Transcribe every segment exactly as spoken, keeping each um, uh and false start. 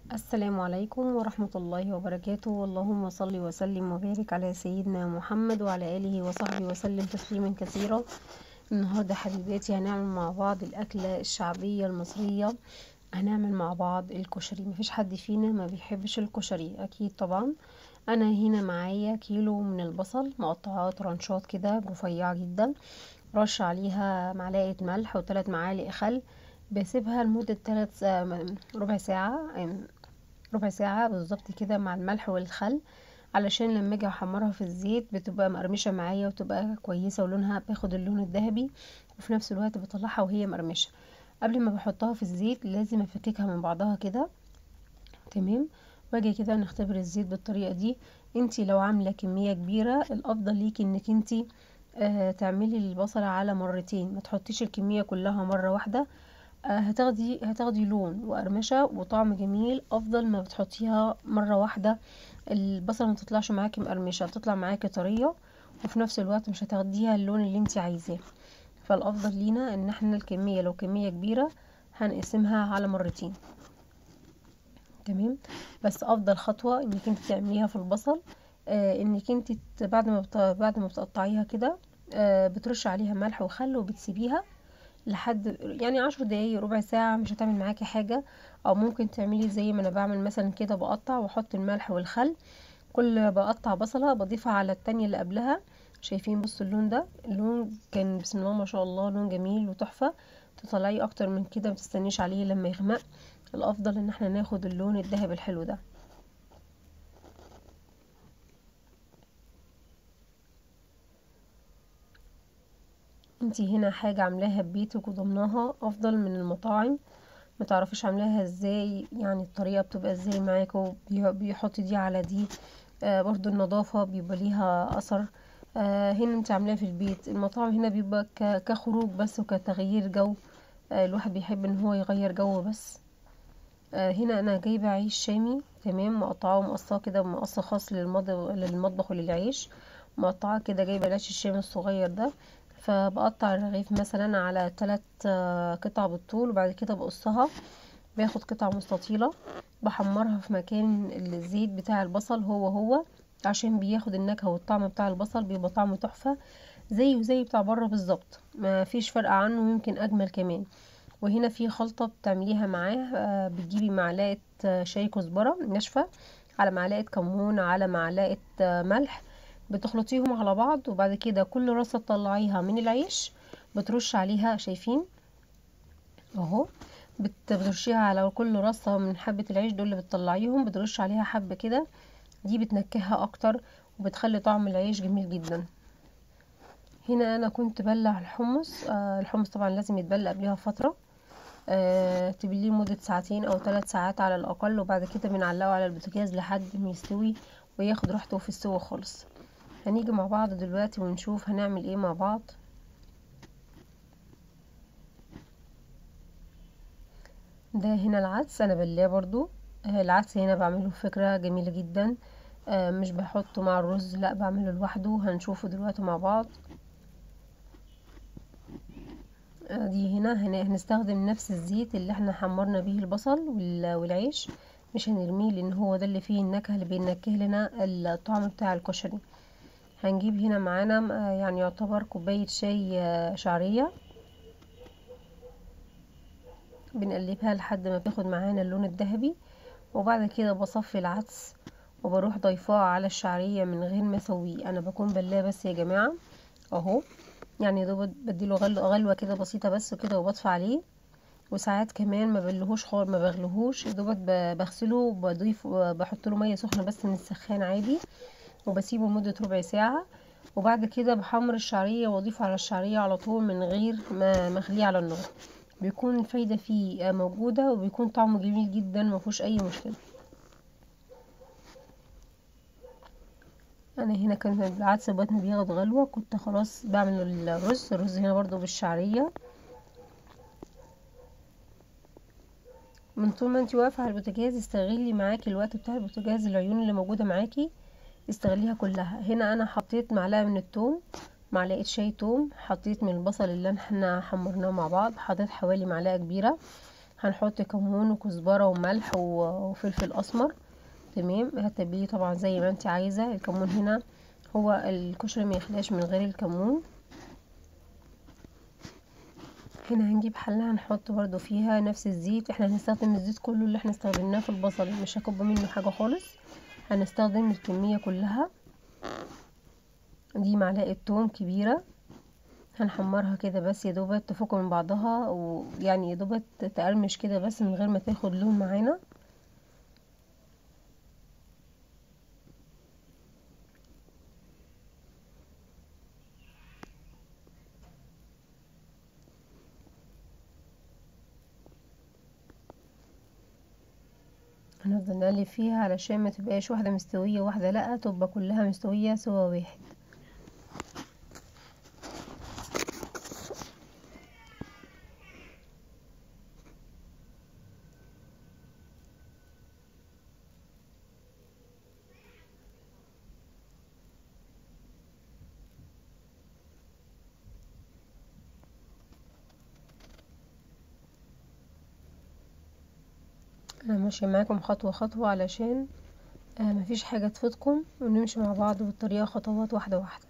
السلام عليكم ورحمة الله وبركاته. اللهم صل وسلم وبارك على سيدنا محمد وعلى آله وصحبه وسلم تسليما كثيرا. النهاردة حبيباتي هنعمل مع بعض الأكلة الشعبية المصرية. هنعمل مع بعض الكشري. مفيش حد فينا ما بيحبش الكشري أكيد طبعا. أنا هنا معايا كيلو من البصل مقطعاه ترانشات كده رفيعة جدا، رش عليها معلقة ملح وثلاث معالق خل، بسيبها لمدة تلت ربع ساعة ربع ساعة بالظبط كده مع الملح والخل، علشان لما اجي احمرها في الزيت بتبقى مقرمشة معايا وتبقى كويسة ولونها بياخد اللون الذهبي، وفي نفس الوقت بطلعها وهي مقرمشة. قبل ما بحطها في الزيت لازم افككها من بعضها كده، تمام. واجي كده نختبر الزيت بالطريقة دي. انتي لو عاملة كمية كبيرة الافضل ليكي انك انتي آه تعملي البصلة على مرتين، ما تحطيش الكمية كلها مرة واحدة. هتاخدي هتاخدي لون وقرمشه وطعم جميل، افضل ما بتحطيها مره واحده. البصله ما تطلعش معاكي مقرمشه، بتطلع معاكي طريه، وفي نفس الوقت مش هتاخديها اللون اللي انت عايزاه. فالافضل لينا ان احنا الكميه لو كميه كبيره هنقسمها على مرتين، تمام. بس افضل خطوه انك انت تعمليها في البصل آه انك انت بعد ما بت... بعد ما بتقطعيها كده آه بترش عليها ملح وخل وبتسيبيها لحد يعني عشر دقايق ربع ساعة، مش هتعمل معاكي حاجة. او ممكن تعملي زي ما انا بعمل مثلا كده، بقطع واحط الملح والخل، كل بقطع بصلة بضيفها على التانية اللي قبلها. شايفين؟ بصوا اللون ده، اللون كان بسم الله ما شاء الله لون جميل وتحفة. تطلعيه اكتر من كده متستنيش عليه لما يغمق. الافضل ان احنا ناخد اللون الذهبي الحلو ده. انتي هنا حاجة عاملاها ببيتك وضمناها افضل من المطاعم. متعرفيش عاملاها ازاي، يعني الطريقة بتبقى ازاي معاكوا، بيحط دي على دي. آه برضو النظافة بيبقى ليها اثر. آه هنا انت عاملاها في البيت. المطاعم هنا بيبقى كخروج بس وكتغيير جو. آه الواحد بيحب ان هو يغير جو بس. آه هنا انا جايبة عيش شامي، تمام، مقطعاه ومقصاه كده مقص خاص للمطبخ للمطبخ وللعيش. مقطعاه كده، جايبة العيش الشامي الصغير ده. فبقطع الرغيف مثلا على ثلاث قطع بالطول، وبعد كده بقصها، باخد قطعة مستطيلة بحمرها في مكان الزيت بتاع البصل هو هو، عشان بياخد النكهة والطعم بتاع البصل، بيبقى طعمه تحفة زيه زي بتاع بره بالظبط، ما فيش فرق عنه، يمكن اجمل كمان. وهنا في خلطة بتعمليها معاه، بتجيبي معلقة شاي كزبرة ناشفة على معلقة كمون على معلقة ملح، بتخلطيهم على بعض، وبعد كده كل رصة تطلعيها من العيش بترش عليها. شايفين اهو؟ بترشيها على كل رصة من حبة العيش دول اللي بتطلعيهم، بترش عليها حبة كده، دي بتنكهها اكتر وبتخلي طعم العيش جميل جدا. هنا انا كنت بلع الحمص. آه الحمص طبعا لازم يتبل قبلها فترة، آه تبليه لمدة ساعتين او ثلاث ساعات على الاقل، وبعد كده بنعلقه على البوتاجاز لحد ما يستوي وياخد راحته في السوا خالص. هنيجي مع بعض دلوقتي ونشوف هنعمل ايه مع بعض. ده هنا العدس انا بلاه برضو. آه العدس هنا بعمله فكرة جميلة جدا. آه مش بحطه مع الرز، لا بعمله لوحده، هنشوفه دلوقتي مع بعض. آه دي هنا هنستخدم نفس الزيت اللي احنا حمرنا بيه البصل والعيش، مش هنرميه لان هو ده اللي فيه النكهة اللي بينكه لنا الطعم بتاع الكشري. هنجيب هنا معانا يعني يعتبر كوباية شاي شعرية، بنقلبها لحد ما بياخد معانا اللون الذهبي، وبعد كده بصفي العدس وبروح ضيفاه على الشعرية من غير ما اسويه. انا بكون بلاه بس يا جماعة اهو، يعني دوب بديله غلوة غلوة كده بسيطة بس كده وبطفي عليه. وساعات كمان ما بلهوش خالص، ما بغلهوش، دوبك بغسله وبضيف بحط له ميه سخنه بس من السخان عادي، وبسيبه لمده ربع ساعه. وبعد كده بحمر الشعريه واضيفه على الشعريه على طول من غير ما مخليه على النار. بيكون الفايده فيه موجوده وبيكون طعمه جميل جدا، ما فيهوش اي مشكله. انا هنا كان العدس بطني بياخد غلوه، كنت خلاص بعمل الرز. الرز هنا برضو بالشعريه. من طول ما انتي واقفه على البوتاجاز استغلي معاكي الوقت بتاع البوتاجاز، العيون اللي موجوده معاكي استغليها كلها. هنا انا حطيت معلقه من الثوم، معلقه شاي توم، حطيت من البصل اللي احنا حمرناه مع بعض، حطيت حوالي معلقه كبيره. هنحط كمون وكزبرة وملح وفلفل اسمر. تمام. هتتبليه طبعا زي ما انت عايزة. الكمون هنا هو الكشري ما يخلاش من غير الكمون. هنا هنجيب حلة هنحط برضو فيها نفس الزيت. احنا هنستخدم الزيت كله اللي احنا استخدمناه في البصل، مش هكب منه حاجة خالص، هنستخدم الكمية كلها. دي معلقة توم كبيرة هنحمرها كده بس يا دوبك تفك من بعضها، ويعني يا دوبك تقرمش كده بس من غير ما تاخد لون معانا. هنفضل نقلب فيها علشان ما تبقاش واحدة مستوية واحدة لا، تبقى كلها مستوية سوا واحد. انا ماشية معاكم خطوة خطوة علشان آه مفيش حاجة تفوتكم، ونمشي مع بعض بالطريقة خطوات واحدة واحدة.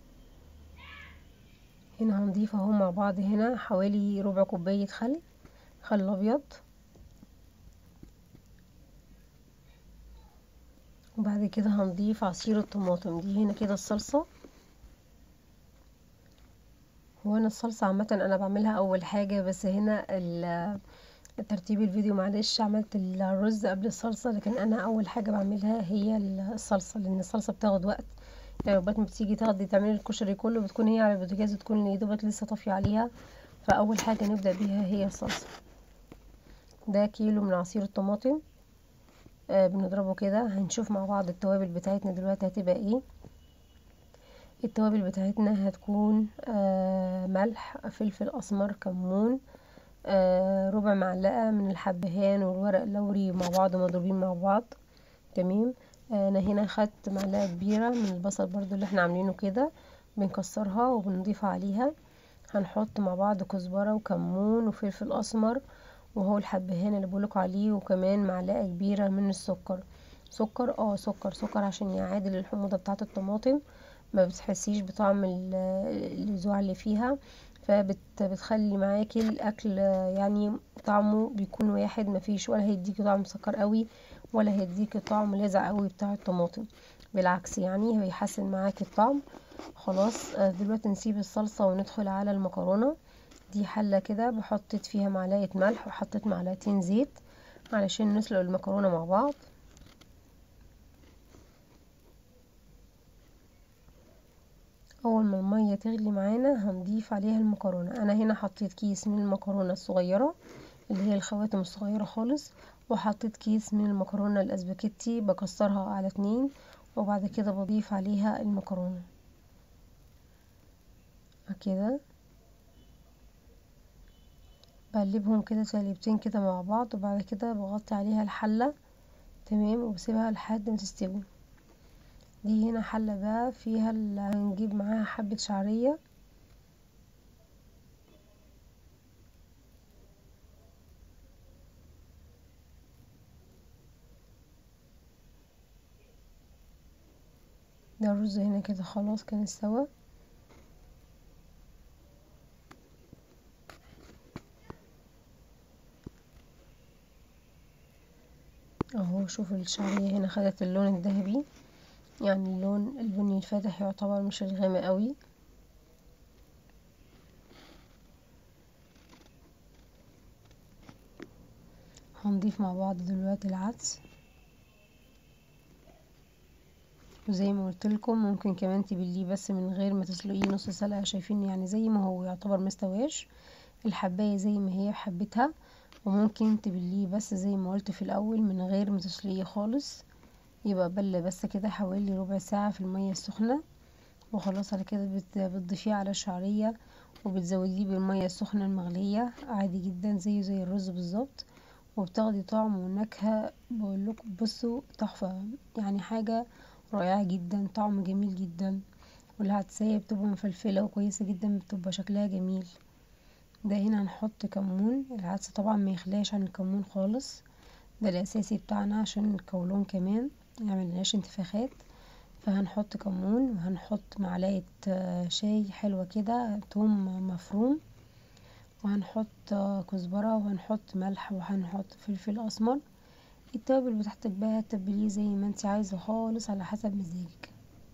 هنا هنضيف اهو مع بعض هنا حوالي ربع كوباية خل، خل ابيض. وبعد كده هنضيف عصير الطماطم. دي هنا كده الصلصة. هو انا الصلصة عامة انا بعملها اول حاجة، بس هنا ترتيب الفيديو معلش عملت الرز قبل الصلصة، لكن انا اول حاجة بعملها هي الصلصة، لان الصلصة بتاخد وقت. يعني وقت ما بتيجي تاخدي تعملي الكشري كله بتكون هي على البوتاجاز، تكون يا دوبك لسه طافية عليها، فاول حاجة نبدأ بيها هي الصلصة. ده كيلو من عصير الطماطم. آه بنضربه كده. هنشوف مع بعض التوابل بتاعتنا دلوقتي هتبقى ايه. التوابل بتاعتنا هتكون آه ملح، فلفل اسمر، كمون، آه ربع معلقة من الحبهان والورق اللوري مع بعض مضروبين مع بعض. تمام. آه انا هنا خدت معلقة كبيرة من البصل برضو اللي احنا عاملينه كده، بنكسرها وبنضيف عليها. هنحط مع بعض كزبرة وكمون وفلفل اسمر، وهو الحبهان اللي بقولك عليه، وكمان معلقة كبيرة من السكر. سكر اه سكر سكر عشان يعادل الحموضة بتاعة الطماطم، ما بتحسيش بطعم اللزوع اللي فيها، فبتخلي معاكي الاكل يعني طعمه بيكون واحد، مفيش ولا هيديكي طعم مسكر قوي ولا هيديكي طعم لاذع قوي بتاع الطماطم، بالعكس يعني هيحسن معاكي الطعم. خلاص. دلوقتي نسيب الصلصة وندخل على المكرونة. دي حلة كده بحطت فيها معلقة ملح وحطيت معلقتين زيت علشان نسلق المكرونة مع بعض. اول ما المية تغلي معانا هنضيف عليها المكرونة. انا هنا حطيت كيس من المكرونة الصغيرة اللي هي الخواتم الصغيرة خالص، وحطيت كيس من المكرونة الاسباجيتي بكسرها على اتنين، وبعد كده بضيف عليها المكرونة كده، بقلبهم كده تقليبتين كده مع بعض، وبعد كده بغطي عليها الحلة. تمام. وبسيبها لحد ما تستوي. دي هنا حلة بقى فيها اللي هنجيب معاها حبة شعرية. ده الرز هنا كده خلاص كان استوى. اهو شوفوا الشعرية هنا خدت اللون الذهبي، يعني اللون البني الفاتح يعتبر مش الغامق قوي. هنضيف مع بعض دلوقتي العدس، وزي ما قلت لكم ممكن كمان تبليه بس من غير ما تسلقيه نص سلقه. شايفين يعني زي ما هو يعتبر مستواش، الحبايه زي ما هي بحبتها، وممكن تبليه بس زي ما قلت في الاول من غير ما تسلقيه خالص، يبقى بله بس كده حوالي ربع ساعه في الميه السخنه. وخلاص على كده بت- بتضيفيه على الشعريه وبتزوديه بالميه السخنه المغليه عادي جدا زيه زي الرز بالظبط، وبتاخدي طعم ونكهه بقولكم بصوا تحفه، يعني حاجه رائعه جدا، طعم جميل جدا. والعدسية بتبقى مفلفلة وكويسة جدا، بتبقى شكلها جميل. ده هنا هنحط كمون. العدس طبعا ما يخلاش عن الكمون خالص، ده الاساسي بتاعنا عشان القولون كمان ميعملناش انتفاخات. فهنحط كمون، وهنحط معلقة شاي حلوة كده توم مفروم، وهنحط كزبرة، وهنحط ملح، وهنحط فلفل اسمر. التوابل بتاعتك بقى تتبليه زي ما انت عايزة خالص على حسب مزاجك.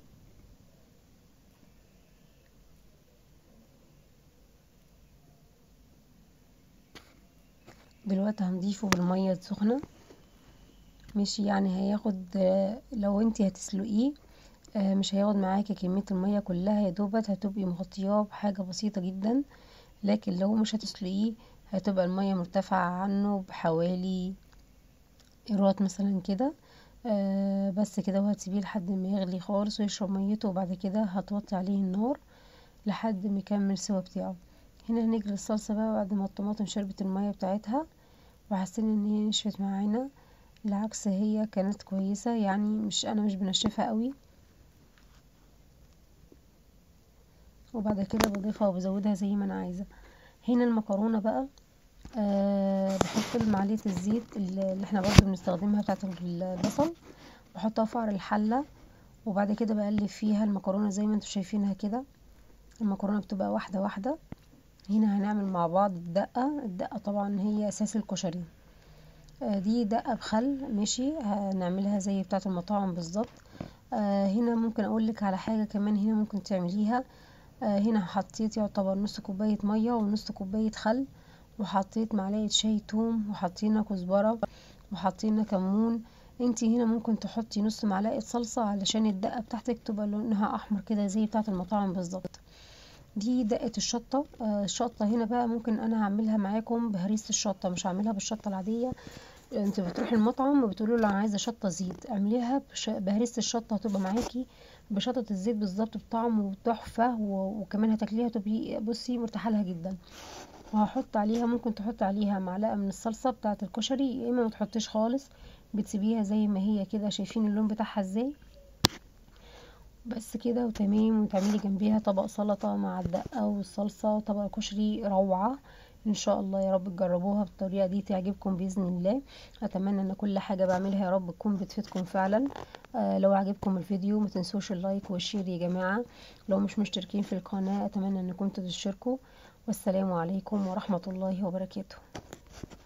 دلوقتي هنضيفه بالمية السخنة، مش يعني هياخد، لو انت هتسلقيه مش هياخد معاكي كمية المية كلها، يا دوبت هتبقي مغطياه بحاجة بسيطة جدا. لكن لو مش هتسلقيه هتبقى المية مرتفعة عنه بحوالي قيراط مثلا كده. آه بس كده، وهتسيبيه لحد ما يغلي خالص ويشرب ميته، وبعد كده هتوطي عليه النار لحد ما يكمل سوا بتاعه. هنا هنجري الصلصة بقى بعد ما الطماطم شربت المية بتاعتها وحسينا ان هي نشفت معانا. بالعكس هي كانت كويسة، يعني مش انا مش بنشفها قوي. وبعد كده بضيفها وبزودها زي ما انا عايزة. هنا المكرونة بقى، أه بحط معلقة الزيت اللي احنا برضو بنستخدمها بتاعة البصل، بحطها في قعر الحلة، وبعد كده بقلب فيها المكرونة زي ما انتوا شايفينها كده. المكرونة بتبقى واحدة واحدة. هنا هنعمل مع بعض الدقة. الدقة طبعا هي اساس الكشري. أه دي دقة بخل، ماشي، هنعملها زي بتاعة المطاعم بالظبط. أه هنا ممكن اقولك على حاجة كمان هنا ممكن تعمليها. أه هنا حطيت يعتبر نص كوباية مية ونص كوباية خل، وحطيت معلقة شاي توم، وحطينا كزبرة، وحطينا كمون. انتي هنا ممكن تحطي نص معلقة صلصة علشان الدقة بتاعتك تبقى لونها احمر كده زي بتاعة المطاعم بالظبط. دي دقة الشطة. آه الشطة هنا بقى ممكن انا هعملها معاكم بهريسة الشطة، مش هعملها بالشطة العادية. انت بتروحي المطعم وبتقولوا له انا عايزة شطة زيت، اعمليها بش... بهريسة الشطة، هتبقى معاكي بشطة الزيت بالظبط بطعم تحفة، و... وكمان هتاكليها تبقي بصي مرتاحة لها جدا. وهحط عليها، ممكن تحط عليها معلقة من الصلصة بتاعة الكشري، يا اما ما تحطيش خالص، بتسيبيها زي ما هي كده. شايفين اللون بتاعها ازاي؟ بس كده وتمام. وتعملي جنبيها طبق سلطة مع الدقة والصلصة، طبق كشري روعة. ان شاء الله يا رب تجربوها بالطريقة دي تعجبكم بإذن الله. اتمنى ان كل حاجة بعملها يا رب تكون بتفيدكم فعلا. آه لو عجبكم الفيديو ما تنسوش اللايك والشير يا جماعة. لو مش مشتركين في القناة اتمنى انكم تشتركوا. والسلام عليكم ورحمة الله وبركاته.